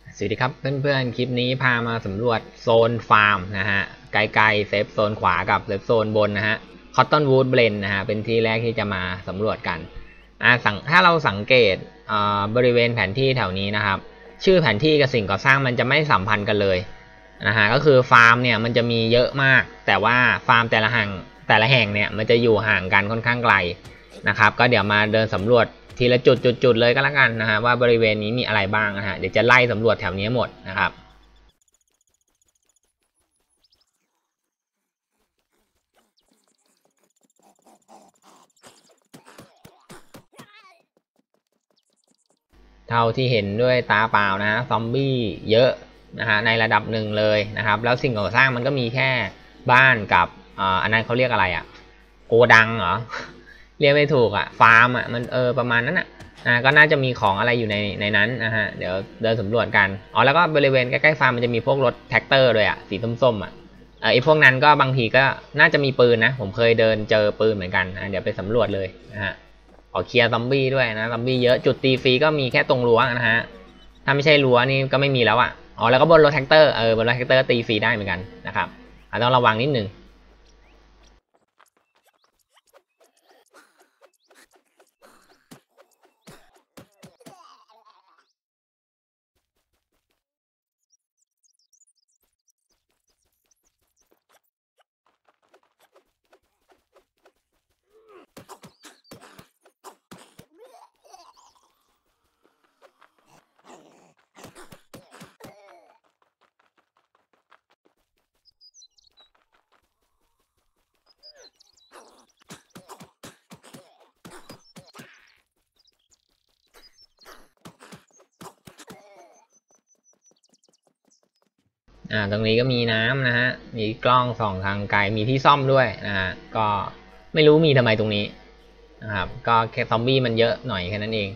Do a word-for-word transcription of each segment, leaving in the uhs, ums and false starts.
สวัสดีครับเพื่อนๆคลิปนี้พามาสำรวจโซนฟาร์มนะฮะไกลๆเซฟโซนขวากับเซฟโซนบนนะฮะคอตตอนวูดเบลนนะฮะเป็นที่แรกที่จะมาสำรวจกันอ่าสังถ้าเราสังเกตอ่าบริเวณแผนที่แถวนี้นะครับชื่อแผนที่กับสิ่งก่อสร้างมันจะไม่สัมพันธ์กันเลยนะฮะก็คือฟาร์มเนี่ยมันจะมีเยอะมากแต่ว่าฟาร์มแต่ละแห่งแต่ละแห่งเนี่ยมันจะอยู่ห่างกันค่อนข้างไกลนะครับก็เดี๋ยวมาเดินสำรวจทีละจุดจุดๆเลยก็แล้วกันนะฮะว่าบริเวณนี้มีอะไรบ้างนะฮะเดี๋ยวจะไล่สำรวจแถวนี้หมดนะครับเท่าที่เห็นด้วยตาเปล่านะฮะซอมบี้เยอะนะฮะในระดับหนึ่งเลยนะครับแล้วสิ่งก่อสร้างมันก็มีแค่บ้านกับอ่าอันนั้นเขาเรียกอะไรอะโกดังเหรอ เรียกไม่ถูกอะฟาร์มอะมันเออประมาณนั้นอะอ่าก็น่าจะมีของอะไรอยู่ในในนั้นนะฮะเดี๋ยวเดินสำรวจกันอ๋อแล้วก็บริเวณใกล้ๆฟาร์มมันจะมีพวกรถแท็กเตอร์ด้วยอะสีส้มๆอะเออไอพวกนั้นก็บางทีก็น่าจะมีปืนนะผมเคยเดินเจอปืนเหมือนกันนะเดี๋ยวไปสำรวจเลยนะฮะขอเคลียร์ซอมบี้ด้วยนะซอมบี้เยอะจุดตีฟรีก็มีแค่ตรงรั้วนะฮะถ้าไม่ใช่รั้วนี่ก็ไม่มีแล้วอะอ๋อแล้วก็บนรถแท็กเตอร์เออบนรถแท็กเตอร์ตีฟรีได้เหมือนกันนะครับต้องระวังนิดนึง อ่าตรงนี้ก็มีน้ำนะฮะมีกล้องส่องทางไกลมีที่ซ่อมด้วยนะฮะก็ไม่รู้มีทำไมตรงนี้นะครับก็แค่ซอมบี้มันเยอะหน่อยแค่นั้นเอง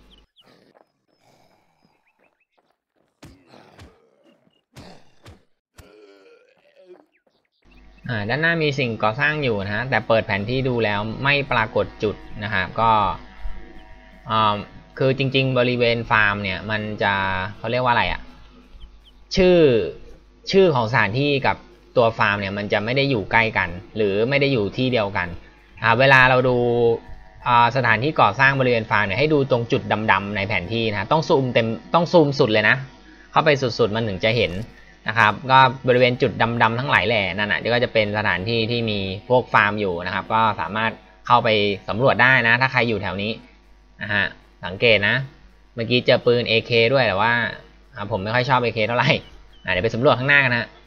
อ่าด้านหน้ามีสิ่งก่อสร้างอยู่นะฮะแต่เปิดแผนที่ดูแล้วไม่ปรากฏจุดนะครับก็อ่าคือจริงๆบริเวณฟาร์มเนี่ยมันจะเขาเรียกว่าอะไรอะชื่อชื่อของสถานที่กับตัวฟาร์มเนี่ยมันจะไม่ได้อยู่ใกล้กันหรือไม่ได้อยู่ที่เดียวกันอ่าเวลาเราดูสถานที่ก่อสร้างบริเวณฟาร์มเนี่ยให้ดูตรงจุดดำๆในแผนที่นะต้องซูมเต็มต้องซูมสุดเลยนะเข้าไปสุดๆมันถึงจะเห็นนะครับก็บริเวณจุดดำๆทั้งหลายแหล่นั่นนะก็จะเป็นสถานที่ที่มีพวกฟาร์มอยู่นะครับก็สามารถเข้าไปสำรวจได้นะถ้าใครอยู่แถวนี้นะฮะสังเกตนะเมื่อกี้เจอปืน เอ เค ด้วยแต่ว่าผมไม่ค่อยชอบ เอ เค เท่าไหร่เดี๋ยวไปสำรวจข้างหน้ากันนะ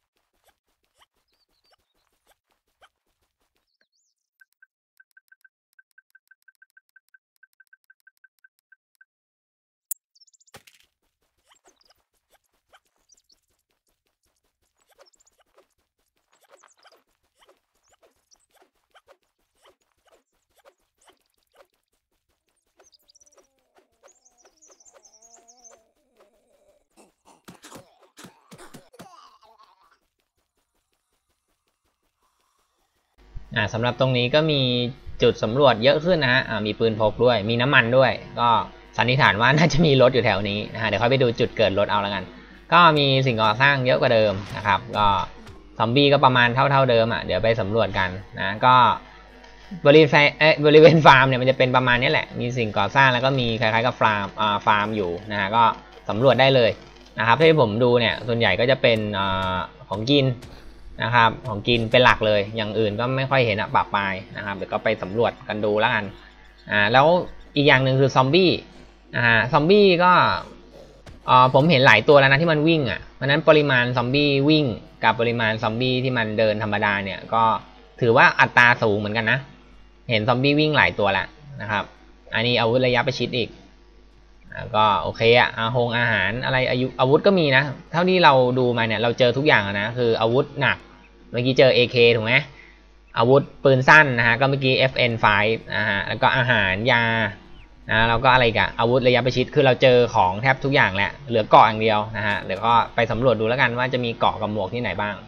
อ่าสำหรับตรงนี้ก็มีจุดสำรวจเยอะขึ้นนะฮะมีปืนพกด้วยมีน้ำมันด้วยก็สันนิษฐานว่าน่าจะมีรถอยู่แถวนี้นะฮะเดี๋ยวค่อยไปดูจุดเกิดรถเอาแล้วกันก็มีสิ่งก่อสร้างเยอะกว่าเดิมนะครับก็ซอมบี้ก็ประมาณเท่าเท่าเดิมอ่ะเดี๋ยวไปสำรวจกันนะก็บริเวณเอ๊ะบริเวณฟาร์มเนี่ยมันจะเป็นประมาณนี้แหละมีสิ่งก่อสร้างแล้วก็มีคล้ายๆกับฟาร์มอ่าฟาร์มอยู่นะฮะก็สำรวจได้เลยนะครับที่ผมดูเนี่ยส่วนใหญ่ก็จะเป็นอ่าของกินนะครับของกินเป็นหลักเลยอย่างอื่นก็ไม่ค่อยเห็นอะปะปายนะครับเดี๋ยวก็ไปสำรวจกันดูแล้วกันอ่าแล้วอีกอย่างหนึ่งคือซอมบี้อ่าซอมบี้ก็อ่าผมเห็นหลายตัวแล้วนะที่มันวิ่งอ่ะเพราะนั้นปริมาณซอมบี้วิ่งกับปริมาณซอมบี้ที่มันเดินธรรมดาเนี่ยก็ถือว่าอัตราสูงเหมือนกันนะเห็นซอมบี้วิ่งหลายตัวแล้วนะครับอันนี้อาวุธระยะประชิดอีกก็โอเคอะอาหงอาหารอะไรอายุอาวุธก็มีนะเท่าที่เราดูมาเนี่ยเราเจอทุกอย่างนะคืออาวุธหนักเมื่อกี้เจอ เอ เค ถูกไหมอาวุธปืนสั้นนะฮะก็เมื่อกี้ เอฟ เอ็น ไฟว์ นะฮะแล้วก็อาหารยานะแล้วก็อะไรกันอาวุธระยะประชิดคือเราเจอของแทบทุกอย่างแล้วเหลือเกาะอย่างเดียวนะฮะเดี๋ยวก็ไปสำรวจดูแล้วกันว่าจะมีเกาะกับหมวกที่ไหนบ้าง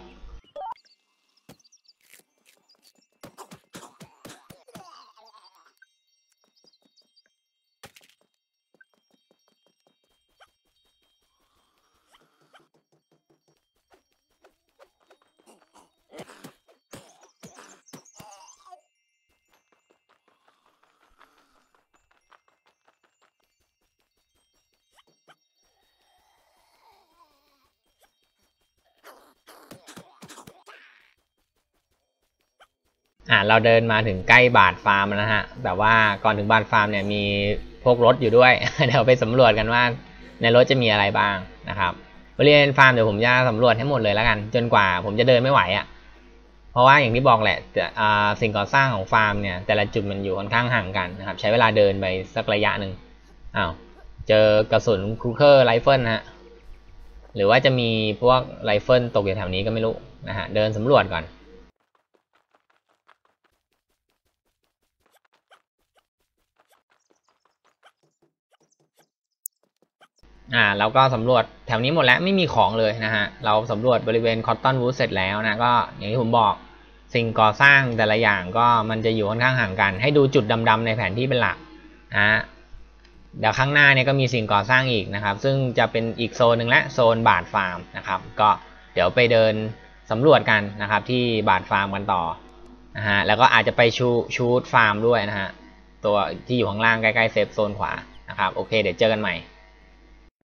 อ่าเราเดินมาถึงใกล้บาทฟาร์มแล้วนะฮะแต่ว่าก่อนถึงบาทฟาร์มเนี่ยมีพวกรถอยู่ด้วย เดี๋ยวไปสำรวจกันว่าในรถจะมีอะไรบ้างนะครับบริเวณฟาร์มเดี๋ยวผมจะสำรวจให้หมดเลยแล้วกันจนกว่าผมจะเดินไม่ไหวอ่ะเพราะว่าอย่างที่บอกแหละสิ่งก่อสร้างของฟาร์มเนี่ยแต่ละจุดมันอยู่ค่อนข้างห่างกันนะครับใช้เวลาเดินไปสักระยะหนึ่งอ้าวเจอกระสุนครูเกอร์ไรเฟิลนะฮะหรือว่าจะมีพวกไรเฟิลตกอยู่แถวนี้ก็ไม่รู้นะฮะเดินสำรวจก่อนอ่าแล้วก็สำรวจแถวนี้หมดแล้วไม่มีของเลยนะฮะเราสำรวจบริเวณคอตตอนวูดเสร็จแล้วนะก็อย่างที่ผมบอกสิ่งก่อสร้างแต่ละอย่างก็มันจะอยู่ค่อนข้างห่างกันให้ดูจุดดำๆในแผนที่เป็นหลักนะเดี๋ยวข้างหน้าเนี่ยก็มีสิ่งก่อสร้างอีกนะครับซึ่งจะเป็นอีกโซนหนึ่งและโซนบาทฟาร์มนะครับก็เดี๋ยวไปเดินสำรวจกันนะครับที่บาทฟาร์มกันต่อนะฮะแล้วก็อาจจะไปชูชูดฟาร์มด้วยนะฮะตัวที่อยู่ข้างล่างใกล้ๆเซฟโซนขวานะครับโอเคเดี๋ยวเจอกันใหม่